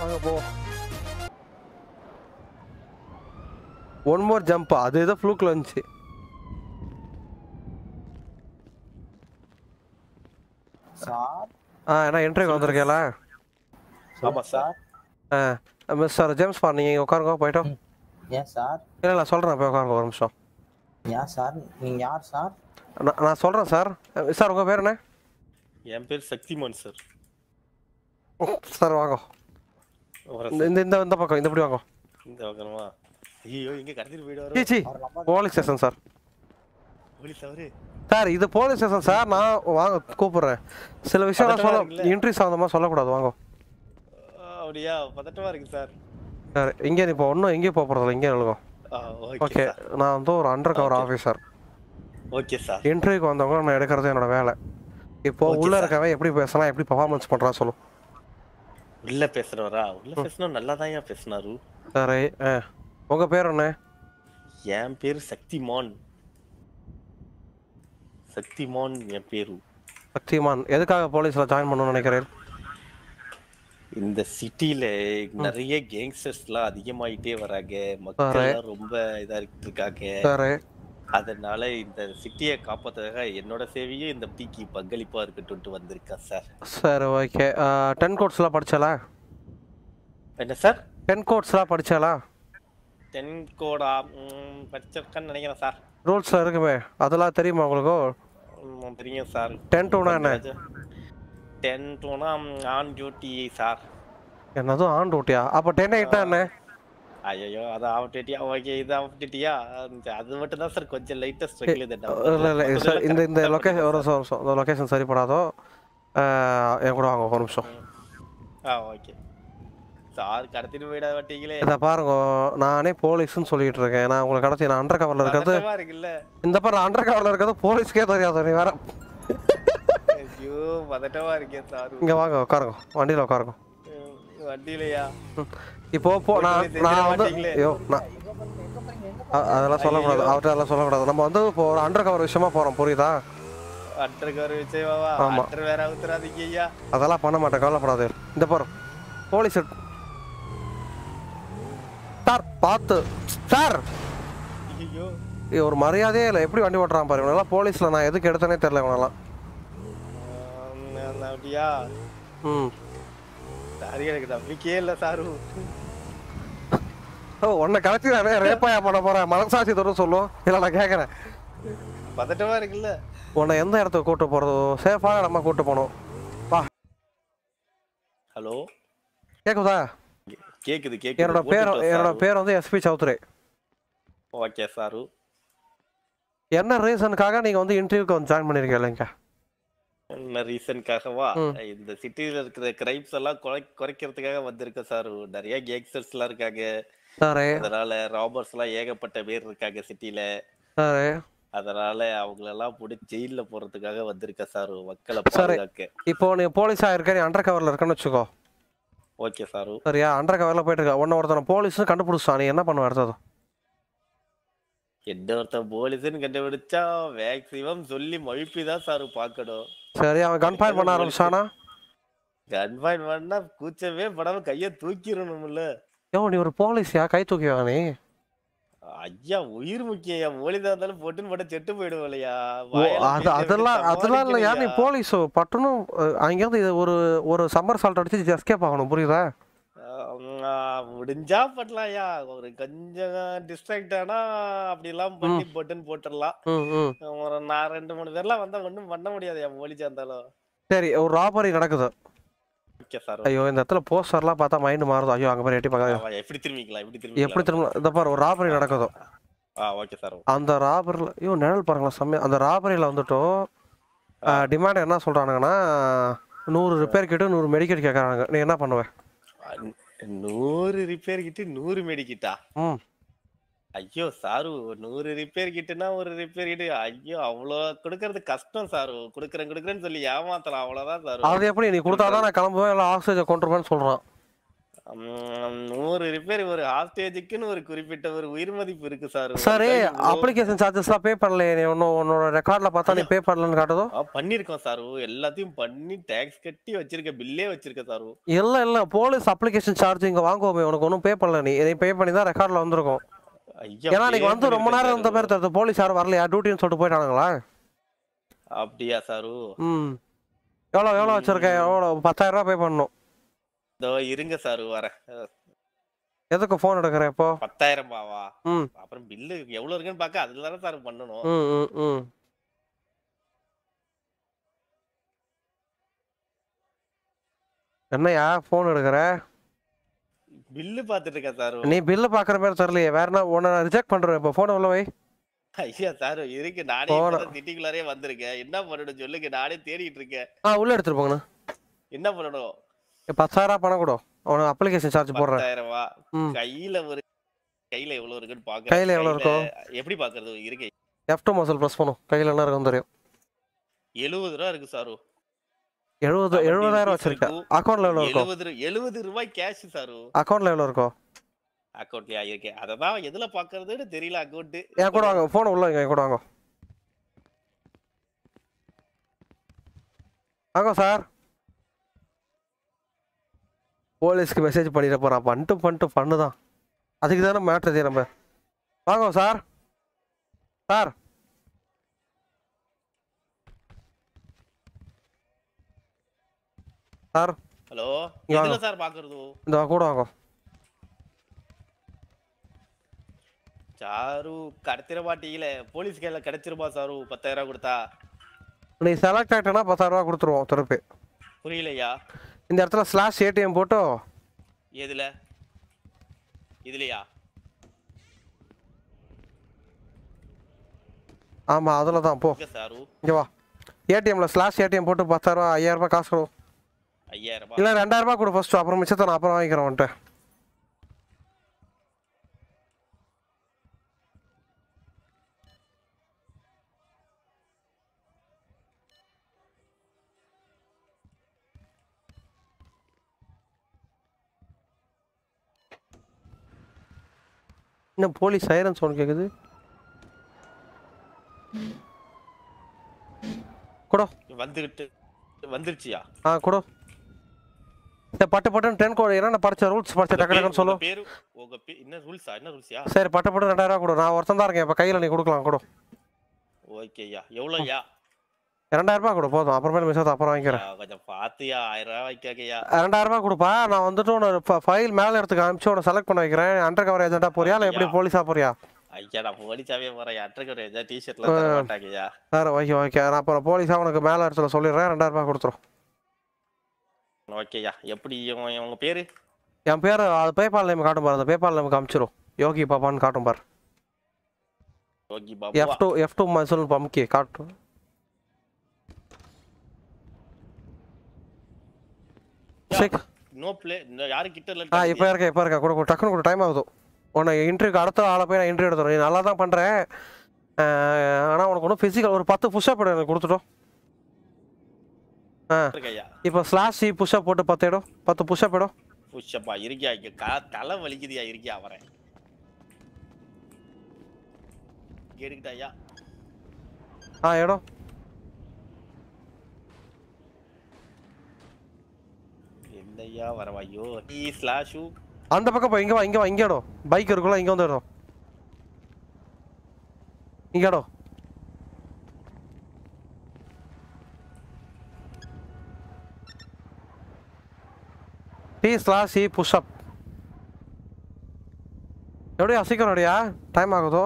வாங்க போ. One more jump. அது ஏதோ ஃப்ளூக்ல வந்துச்சு. சார் என்ன இன்டர்வியூ வந்திருக்கேல? ஆமா சார். மிஸ்டர் ஜேம்ஸ் பார், நீங்க உட்காருங்க போயிட்டோம். ஏன் சார்? இல்லை சொல்கிறேன், போய் உட்காருங்க ஒரு நிமிஷம். ஏன் சார்? நீங்க யார் சார்? நான் சொல்கிறேன் சார். சார் உங்கள் பேர் என்ன? என் பேர் சக்திமான் சார். சார் வாங்க. இந்த இந்த இந்த பக்கம் இந்த இப்படி வாங்க. இந்த பக்கமா? ஐயோ, இங்க கடத்திட்டு போயிடுவாரு. சீச்சி, போலீஸ் ஸ்டேஷன் சார். போலீஸ் அவரு? சார் இது போலீஸ் ஸ்டேஷன் சார். நான் வாங்க கூப்பிடுறேன். சில விஷயம் நான் சொல்ல இன்ட்ரி சம்மந்தமாக சொல்லக்கூடாது. வாங்க. அப்படியா? பதட்டமா இருக்கு சார். சார் இங்கே இப்போ ஒன்றும் எங்கேயும் போக போகிறதில்ல, இங்கே எழுதும். ஓகே, நான் வந்து ஒரு undercover officer. Okay sir. இன்டர்வியூக்கு வந்தவங்க நான் எடுக்கிறது என்னோட வேலை. இப்போ உள்ள இருக்கவன் எப்படி பேசலாம், எப்படி பர்ஃபார்மன்ஸ் பண்ணுறான்னு சொல்லு. உள்ள பேசுறவரா? உள்ள பேசணும், நல்லா தான் பேசினாரு. சரி, உங்கள் பேர் என்ன? என் பேர் சக்திமான். சக்திமான் என் பேரு. சக்திமான். எதுக்காக போலீஸில் ஜாயின் பண்ணணும்னு நினைக்கிறேன்? இந்த சிட்டில நிறைய கேங்ஸ்டர்ஸ்லாம் அதிகமாயிட்டே வராங்க. மக்கள் ரொம்ப இதா இருக்காங்க. அதனால இந்த சிட்டியை காப்பாத்துறதுக்காக என்னோட சேவையே இந்த டீக்கு பங்களிப்பா இருக்கட்டும் வந்திருக்கா சார். சரி, ஓகே. 10 கோட்ஸ்லாம் படிச்சாலா? என்ன சார்? 10 கோட்ஸ்லாம் படிச்சாலா? 10 கோடா படிச்சிருக்கேன்னு நினைக்கிறேன் சார். ரூல்ஸ்ல இருக்குமே, அதெல்லாம் தெரியுமா உங்களுக்கு? தெரியும் சார். 10 to என்ன? 10 to ஆன் டியூட்டி சார். என்னது ஆன் டியூட்டியா? அப்ப 10 என்ன? ஐயோ, அது ஆஃப் டியூட்டியா? ஓகே, இது ஆஃப் டியூட்டியா? அது மட்டும் தான் சார் கொஞ்சம் லைட்டா ஸ்ட்ரகிள். இல்ல சார், இந்த லொகேஷன் ஒரு நிமிஷம், இந்த லொகேஷன் சரிப்படாதோ. என் கூட வாங்க ஒரு நிமிஷம். Okay sir. கடத்திட்டு போயிட மாட்டீங்களே. இதை பாருங்க, நானே போலீஸ்ன்னு சொல்லிட்டு இருக்கேன். நான் உங்களுக்கு கடத்தி நான் அண்டர் கவர்ல இருக்கிறது இந்த பாரு, அண்டர் கவர்ல இருக்கிறது போலீஸ்க்கே தெரியாது. நீ வேற. ஐயோ, பதட்டமா இருக்கேன் சார். இங்க வாங்க, உட்காருங்க, வண்டியில உட்காருங்க. வண்டியிலயா? இப்போ நான் வந்து ஐயோ, அதெல்லாம் சொல்லக்கூடாது, அவர்கிட்ட அதெல்லாம் சொல்லக்கூடாது. நம்ம வந்து இப்போ ஒரு அண்டர் கவர் விஷயமா போறோம், புரியுதா? Under cover விஷயமாவா? அண்டர் வேற ஊத்துறாதீங்க ஐயா. அதெல்லாம் பண்ண மாட்டேன், கவலைப்படாது. இந்த பாரு போலீஸ் சார், பார்த்து சார். ஐயோ, ஒரு மரியாதையே இல்லை. எப்படி வண்டி ஓட்டுறான் பாரு இவனெல்லாம். போலீஸ்ல நான் எதுக்கு எடுத்தனே தெரியல இவனெல்லாம். அப்படியா? சாரி, எனக்கு நம்பிக்கையே இல்லை சாரு. உன்னை கலத்தி தானே ரேப்பாயா பண்ண போறேன். மனசாட்சி தரும் சொல்லும். இல்லை நான் கேட்கறேன். பதட்டமா இருக்குல்ல? உன்னை எந்த இடத்துக்கு கூட்டு போறது? சேஃபான இடமா கூட்டு போகணும். வா. ஹலோ, கேக்குதா? கேக்குது கேக்குது. என்னோட பேர் வந்து எஸ்பி சௌத்ரி. Okay sir. என்ன ரீசனுக்காக நீங்க வந்து இன்டர்வியூக்கு வந்து ஜாயின் பண்ணிருக்கீங்க? என்ன ரீசனுக்காகவா? இந்த சிட்டில இருக்கிற கிரைம்ஸ் எல்லாம் குறைக்கிறதுக்காக வந்திருக்கேன் சார். நிறைய கேங்ஸ்டர்ஸ் எல்லாம் இருக்காங்க. அதனால ராபர்ஸ் எல்லாம் ஏகப்பட்ட பேர் இருக்காங்க சிட்டில. அதனால அவங்களெல்லாம் பிடிச்சி ஜெயில போறதுக்காக வந்திருக்கேன் சார், மக்களை பாதுகாக்க. இப்போ நீ போலீஸா இருக்க, நீ அண்டர் கவர்ல இருக்கன்னு வச்சுக்கோ. Okay sir. சரியா? அண்டர் கவர்ல போயிட்டு இருக்க. உன்ன ஒருத்தன போலீஸ் கண்டுபிடிச்சா நீ என்ன பண்ணுவ அடுத்தது? என்ன ஒருத்தன் போலீஸ்ன்னு கண்டுபிடிச்சா மேக்ஸிமம் சொல்லி மழுப்பிதான் சார் பாக்கணும். சரி, அவன் கன் பாயிண்ட் பண்ண ஆரம்பிச்சானா? கன் பாயிண்ட் பண்ணா கூச்சமே படாம கைய தூக்கிடணும்ல. யோ, நீ ஒரு போலீஸா? கை தூக்கிவா நீ? ஐயா, உயிர் முக்கியம். போலீஸா இருந்தாலும் பொட்டுன்னு போட்ட செட்டு போயிடுவோம் இல்லையா? அதெல்லாம் இல்லையா? நீ போலீஸ் பட்டுன்னு அங்கேருந்து ஒரு சம்மர் சால்ட் அடிச்சு எஸ்கேப் ஆகணும், புரியுதா? முடிஞ்சா பண்ணலாம்யா. ஒரு கொஞ்சம் டிஸ்ட்ராக்ட் ஆனா அப்படி எல்லாம் பண்ணி பொட்டுன்னு போட்டுடலாம். ஒரு 2-3 பேர்லாம் வந்தா ஒன்றும் பண்ண முடியாது போலீஸா இருந்தாலும். சரி, ஒரு ராபரி நடக்குது. ஐயோ, இந்த இடத்துல போஸ்டர்லாம் பார்த்தா மைண்ட் மாறுது. ஐயோ, அங்க போய் எட்டி பார்க்க எப்படி திரும்பிக்கலாம்? எப்படி திரும்ப? இந்த பாரு, ஒரு ராபரி நடக்குது. Okay sir. அந்த ராபரியில் ஐயோ நிழல் பாருங்களா செம்மையா. அந்த ராபரியில் வந்துட்டும் டிமாண்ட் என்ன சொல்றானுங்கன்னா 100 ரிப்பேர் கிட்ட 100 மெடிக்கெட் கேட்கறாங்க. நீ என்ன பண்ணுவேன்? 100 ரிப்பேர் கிட்ட 100 மெடிக்கிட்டா? ஐயோ சாரு, 100 ரிப்பேர் கிட்டனா ஒரு ரிப்பேர் கிட்ட ஐயோ அவ்வளோ கொடுக்கறது கஷ்டம் சாரு. கொடுக்குறேன்னு சொல்லி ஏமாத்தலாம், அவ்வளோதான் சாரு. அது எப்படி? நீ கொடுத்தாதான் நான் கிளம்புவேன், இல்லை ஆக்சிஜன் கொண்டுருவேன்னு சொல்றான். 100 ரிப்பேர் ஒரு ஹாஸ்டேஜுக்குன்னு ஒரு குறிப்பிட்ட ஒரு உயிர் மதிப்பு இருக்கு சார். சரி, அப்ளிகேஷன் சார்ஜஸ்லாம் பே பண்ணலையே நீ? ஒன்னும் உன்னோட ரெக்கார்ட்ல பார்த்தா நீ பே பண்ணலன்னு காட்டுதோ? பண்ணிருக்கோம் சார். எல்லாத்தையும் பண்ணி டாக்ஸ் கட்டி வச்சிருக்க, பில்லே வச்சிருக்க சார். இல்ல போலீஸ் அப்ளிகேஷன் சார்ஜ் இங்க வாங்குவோமே, உனக்கு ஒன்றும் பே பண்ணல. நீ பே பண்ணி தான் ரெக்கார்ட்ல வந்திருக்கும். ஏன்னா நீங்க வந்து ரொம்ப நேரம் இருந்த மாதிரி தருது. போலீஸ் யாரும் வரலையா? டியூட்டின்னு சொல்லிட்டு போயிட்டானுங்களா? அப்படியா சார்? எவ்வளோ வச்சிருக்க? எவ்வளோ? 10,000 ரூபாய் பே பண்ணணும். இதோ இருங்க சார் வரேன். எதுக்கு ஃபோன் எடுக்கிற இப்போ? 10,000 ரூபாவா? அப்புறம் பில்லு எவ்வளவு இருக்குன்னு பார்க்க அதுல தானே சார் பண்ணணும். என்னையா ஃபோன் எடுக்கிற? பில்லு பார்த்துட்டு இருக்கேன் சார். நீ பில்லு பார்க்குற மாதிரி தெரியலையே. வேற என்ன உன்னை ரிஜெக்ட் பண்றேன். இப்போ ஃபோனை உள்ள வை. ஐயா சார் இருக்கு, நானே சிட்டிக்குள்ளாரே வந்திருக்கேன். என்ன பண்ணணும் சொல்லுங்க, நானே தேடிட்டு இருக்கேன். உள்ள எடுத்துட்டு போங்கண்ணா. என்ன பண்ணணும்? 10,000 பணம் கூட உனக்கு அப்ளிகேஷன் சார்ஜ் போடுறேன். 10,000 ரூபா கையில எவ்வளவு இருக்குன்னு பாக்க. கையில எவ்வளவு இருக்கும்? எப்படி பாக்குறது? இருக்கு F2 மசில் பிரஸ் பண்ணும். கையில என்ன இருக்கும் தெரியும். 70 ரூபா இருக்கு சார். 70,000 வச்சிருக்க. அக்கவுண்ட்ல எவ்வளவு இருக்கும்? 70 ரூபாய் கேஷ் சார். அக்கவுண்ட்ல எவ்வளவு இருக்கும்? அக்கவுண்ட்லயா இருக்கு. அததான் எதுல பாக்குறதுன்னு தெரியல. அக்கவுண்ட் ஏன் கூட வாங்க. போன் உள்ள வைங்க. கூட வாங்க. வாங்க சார். போலீஸ்க்கு மெசேஜ் பண்ணிட போறான். பண்ணிட்டு பண்ணுதான். அதுக்கு தானே மேட்ரு நம்ம. வாங்க சார். Sir sir. ஹலோ, எதுல சார் பாக்குறது? இந்த கூட வாங்க. சாரு கடத்திர மாட்டீங்களே, போலீஸ் கையில கிடைச்சிருமா சாரு? 10,000 கொடுத்தா நீ செலக்ட் ஆயிட்டனா 10,000 ரூபாய் கொடுத்துருவோம் திருப்பி. புரியலையா? இந்த இடத்துல ஸ்லாஷ் ஏடிஎம் போட்டோ. எதுல? இதுலயா? ஆமா அதுல தான் போ. சாரு இங்க வா. ஏடிஎம்ல ஸ்லாஷ் ஏடிஎம் போட்டு 10,000 ரூபாய் 5,000 ரூபாய் காசு கொடு. 5,000 ரூபாய் இல்ல 2,000 ரூபாய் கொடு ஃபர்ஸ்ட். அப்புறம் மிச்சத்தை நான் அப்புறம் வாங்கிக்கிறேன் வந்துட்டு. என்ன போலீஸ் சைரன் சவுண்ட் கேக்குது? கொடு. வந்துருச்சியா? கொடு. பட்டு 10 கோடி என்ன படிச்ச ரூல்ஸ் படிச்ச டக்கடக்கன்னு சொல்லு. பேரு உங்க என்ன ரூல்ஸா? என்ன ரூல்ஸ்யா? சரி பட்டு 2,000 ரூபாய் கொடு. நான் ஒருத்தன் தான் இருக்கேன். இப்ப கையில நீ கொடுக்கலாம். கொடு. ஓகேயா. எவ்வளவுயா? 2,000 ரூபாய் கொடு போதும். அப்புறமேல மிச்சத்தை அப்புறம் வாங்கிக்கிறேன். கொஞ்சம் பாத்தியா? 1000 ரூபாய் வைக்ககையா? 2,000 ரூபாய் கொடுப்பா. நான் வந்துட்டு உன ஃபைல் மேல எடுத்துக்க அனுப்பிச்சு உன செலக்ட் பண்ண வைக்கிறேன். அண்டர் கவர் ஏஜென்ட்டா போறியா இல்ல எப்படி போலீஸா போறியா? ஐயா நான் போலீஸாவே போறேன். அண்டர் கவர் ஏஜென்ட் டி-ஷர்ட்ல தர மாட்டாங்கயா. Sir okay. நான் அப்புறம் போலீஸா உனக்கு மேல இடத்துல சொல்லிடுறேன். 2,000 ரூபாய் கொடுத்துரும். ஓகேயா. எப்படி உங்க பேரு? என் பேர் அது பேபால் நேம் காட்டும் பாரு. அந்த பேபால் நேம் காமிச்சிரும். யோகி பாபான்னு காட்டும் பாரு. யோகி பாபா. F2 மசில் பம்கி காட்டும். நோ ப்ளே யாரு கிட்ட இல்ல. இப்போ இருக்க கூட டக்குனு கூட டைம் ஆகுது. உன்னை இன்டர்வியூக்கு அடுத்த ஆளை போய் நான் இன்டர்வியூ எடுத்துறேன். நீ நல்லா தான் பண்றேன். ஆனா உனக்கு ஒன்றும் பிசிக்கல் ஒரு 10 புஷ்அப் எனக்கு கொடுத்துட்டோம். இப்போ ஸ்லாஷ் சி புஷ்அப் போட்டு 10 இடம் 10 புஷ்அப் இடம். புஷ்அப்பா இருக்கியா? தலை வலிக்குதியா? இருக்கியா? வரேன். கேடுக்கிட்டாயா? இடம் என்னையா வரவாயோ? டி ஸ்லாஷ் அந்த பக்கம் போய் இங்க வா இங்க இடம். பைக் இருக்குல்ல இங்க வந்து இடம். இங்க இடம். டி/சி புஷ்அப். எப்படியா சீக்கிரம் ரெடியா? டைம் ஆகுதோ?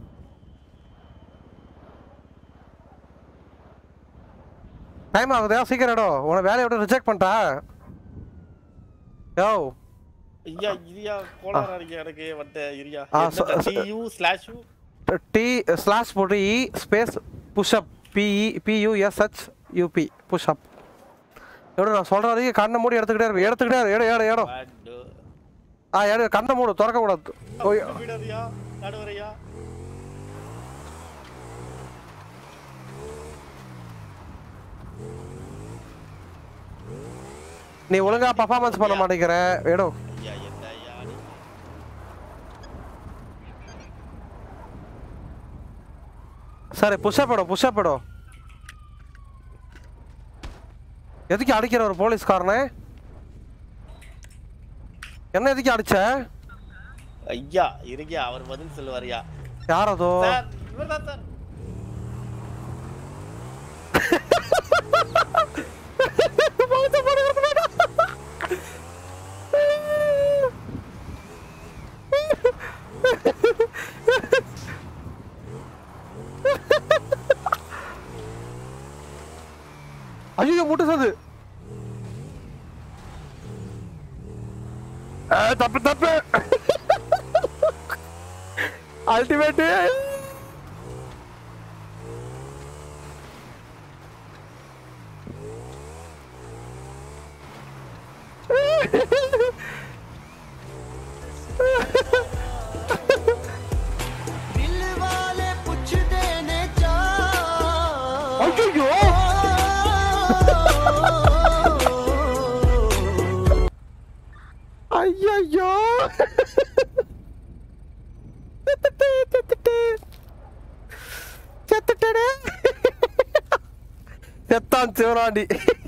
டைம் ஆகுதா? சீக்கிரம் எடம். உன வேலையை விட்டு ரிஜெக்ட் பண்ணிட்டா? யோ ஐயா இரியா கோளாரா இருக்கு எனக்கு வந்து இரியா. டி/யூ ஸ்லாஷ் டி ஸ்லாஷ் போட்டு E space pushup PUSHUP pushup. எடு நான் சொல்ற வரைக்கும் கண்ணை மூடி எடுத்துக்கிட்டே இரு. எடு எடு கண்ணை மூடு, திறக்க கூடாது. விடாதயா நடுவரையா. நீ ஒழுங்கா பர்ஃபார்மன்ஸ் பண்ண மாட்டேங்கிற. எடு ஐயா சரி புஷ்அப் இடம் எதுக்கு அடிக்கிற ஒரு போலீஸ்காரனே என்ன எதுக்கு அடிச்ச ஐயா இருங்க அவர் பதில் சொல்லுவாரியா யார் அதோ சார் இவர்தான் சார் ஐயோ முட்டை சாது தப்பு அல்டிமேட் ஐயோ செத்தான் சிவராண்டி